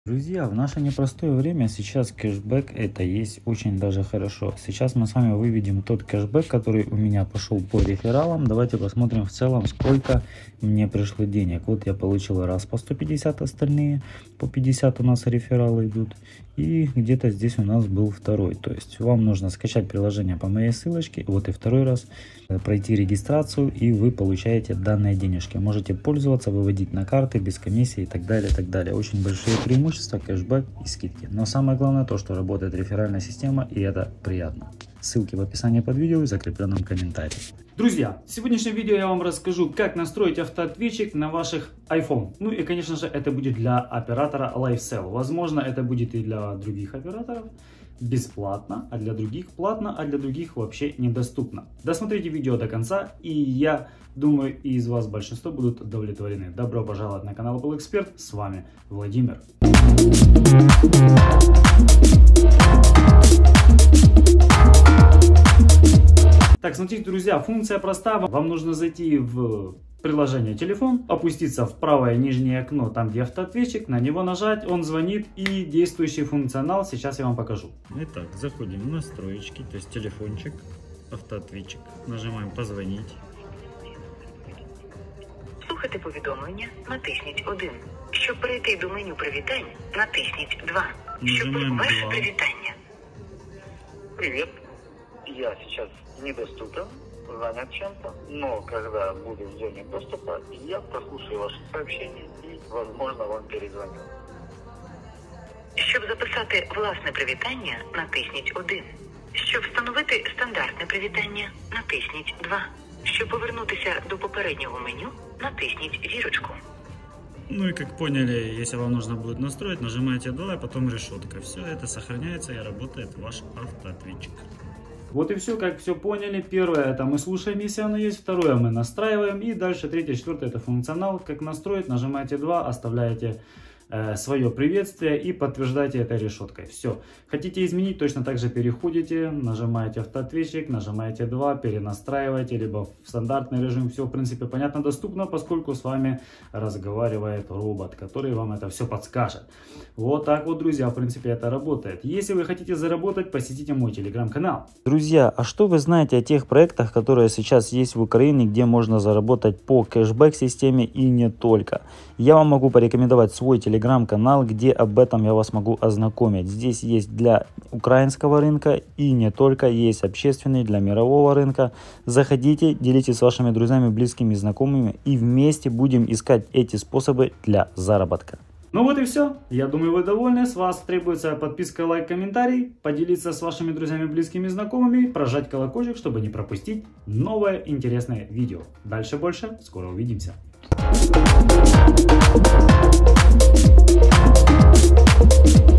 Друзья, в наше непростое время сейчас кэшбэк это есть очень даже хорошо. Сейчас мы с вами выведем тот кэшбэк, который у меня пошел по рефералам. Давайте посмотрим в целом, сколько мне пришло денег. Вот я получил раз по 150, остальные по 50 у нас рефералы идут. И где-то здесь у нас был второй. То есть вам нужно скачать приложение по моей ссылочке. Вот и второй раз пройти регистрацию, и вы получаете данные денежки. Можете пользоваться, выводить на карты без комиссии и так далее, и так далее. Очень большие преимущества, кэшбэк и скидки. Но самое главное то, что работает реферальная система, и это приятно. Ссылки в описании под видео и в закрепленном комментарии. Друзья, в сегодняшнем видео я вам расскажу, как настроить автоответчик на ваших iPhone. Ну и, конечно же, это будет для оператора LifeSell. Возможно, это будет и для других операторов бесплатно, а для других платно, а для других вообще недоступно. Досмотрите видео до конца, и я думаю, из вас большинство будут удовлетворены. Добро пожаловать на канал Apple Expert, с вами Владимир. Так, смотрите, друзья, функция проста. Вам нужно зайти в приложение телефон, опуститься в правое нижнее окно, там где автоответчик, на него нажать, он звонит, и действующий функционал сейчас я вам покажу. Итак, заходим в настроечки, то есть телефончик, автоответчик, нажимаем позвонить. Слухати повідомлення, натисніть 1. Щоб перейти до меню привітань, натисніть 2. Щоб ваше привітання. Привет, я сейчас недоступен, занят чем-то, но когда буду в зоне доступа, я прослушаю ваши сообщения и, возможно, вам перезвоню. Щоб записати власне привітання, натисніть 1. Щоб встановити стандартне привітання, натисніть 2. Щоб повернутися до попереднього меню, натисніть зірочку. Ну и как поняли, если вам нужно будет настроить, нажимаете 2, потом решетка. Все это сохраняется и работает ваш автоответчик. Вот и все, как все поняли. Первое, это мы слушаем, если оно есть. Второе, мы настраиваем. И дальше третье, четвертое, это функционал. Как настроить, нажимаете 2, оставляете свое приветствие и подтверждаете это решеткой. Все. Хотите изменить, точно так же переходите, нажимаете автоответчик, нажимаете 2, перенастраиваете, либо в стандартный режим. Все, в принципе, понятно, доступно, поскольку с вами разговаривает робот, который вам это все подскажет. Вот так вот, друзья, в принципе, это работает. Если вы хотите заработать, посетите мой телеграм-канал. Друзья, а что вы знаете о тех проектах, которые сейчас есть в Украине, где можно заработать по кэшбэк-системе и не только? Я вам могу порекомендовать свой телеграм-канал, где об этом я вас могу ознакомить. Здесь есть для украинского рынка и не только, есть общественный для мирового рынка. Заходите, делитесь с вашими друзьями, близкими, знакомыми, и вместе будем искать эти способы для заработка. Ну вот и все. Я думаю, вы довольны. С вас требуется подписка, лайк, комментарий, поделиться с вашими друзьями, близкими, знакомыми, прожать колокольчик, чтобы не пропустить новое интересное видео. Дальше больше. Скоро увидимся. Thank you.